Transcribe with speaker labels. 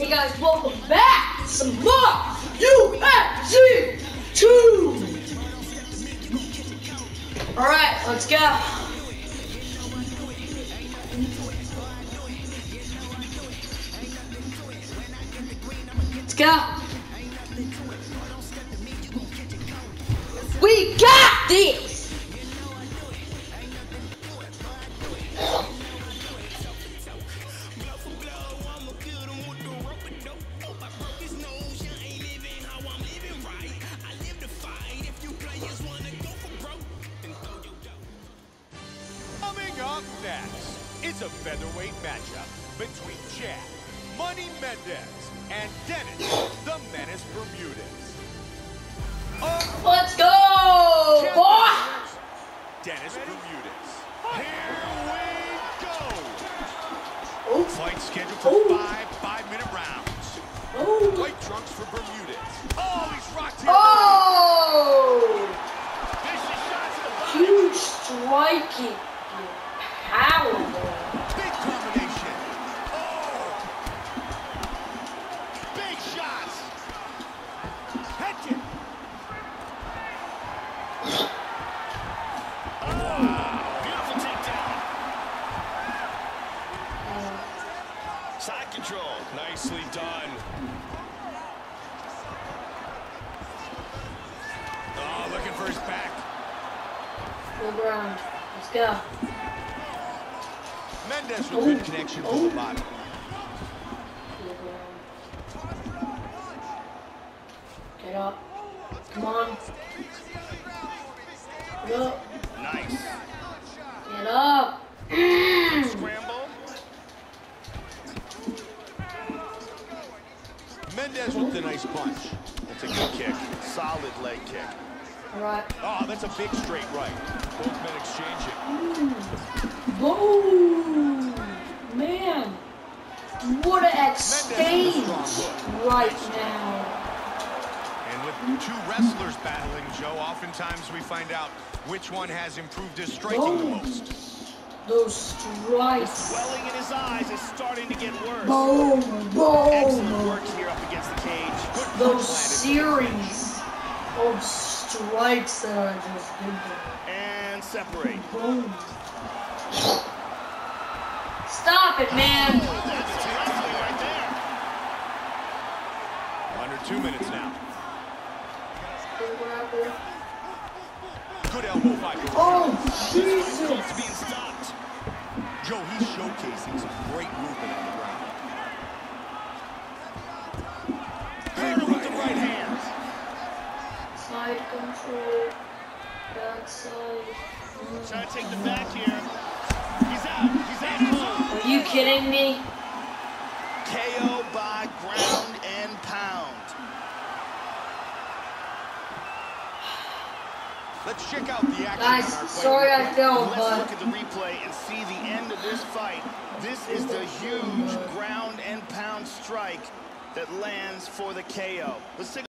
Speaker 1: Hey guys, welcome back to some more UFC 2. Alright, let's go. Let's go. We got this.
Speaker 2: Coming up next, it's a featherweight matchup between Chad, Money Mendez, and Dennis, the Menace Bermudez.
Speaker 1: Let's go, boy!
Speaker 2: Dennis Bermudez. Here we go.
Speaker 1: Oh.
Speaker 2: Fight scheduled for five-minute rounds.
Speaker 1: Oh.
Speaker 2: White trunks for Bermudez. Oh, he's rocked here.
Speaker 1: Oh!
Speaker 2: Vicious shots to the body.
Speaker 1: Huge striking power.
Speaker 2: Big combination. Oh! Big shots. Head kick. Beautiful takedown. Side control. Nicely done. Oh, looking for his back.
Speaker 1: Full ground. Let's go.
Speaker 2: Mendez with good connection to the body.
Speaker 1: Full ground. Get up. Come on. Get up.
Speaker 2: Nice.
Speaker 1: Get up.
Speaker 2: Scramble. Mendez with the nice punch. That's a good kick. Solid leg kick.
Speaker 1: All right.
Speaker 2: Oh, that's a big straight right. Both men exchanging.
Speaker 1: Boom! Man, what an exchange right now.
Speaker 2: And with two wrestlers battling, Joe, oftentimes we find out which one has improved his striking the most.
Speaker 1: Those strikes.
Speaker 3: Swelling in his eyes is starting to get worse.
Speaker 1: Boom, boom.
Speaker 3: Excellent work here up against the cage. Good
Speaker 1: Those
Speaker 3: planted.
Speaker 1: series of strikes that I just did there.
Speaker 3: And separate.
Speaker 1: Boom. Stop it, man.
Speaker 3: That's some wrestling right there.
Speaker 2: Under 2 minutes now.
Speaker 1: Grabber.
Speaker 2: Good elbow fight.
Speaker 1: Oh,
Speaker 3: Close
Speaker 1: Jesus.
Speaker 3: to being stopped.
Speaker 2: Joe, he's showcasing some great movement on the ground.
Speaker 3: Counter with the right hand.
Speaker 1: Side control. Backside.
Speaker 3: Trying to take the back here. He's out. He's out cold.
Speaker 1: Are you kidding me?
Speaker 3: KO by ground and pound.
Speaker 2: Let's check out the action.
Speaker 1: Guys,
Speaker 2: on our
Speaker 1: sorry I fell,
Speaker 3: Let's
Speaker 1: but
Speaker 3: look at the replay and see the end of this fight. This is the huge ground and pound strike that lands for the KO. Let's take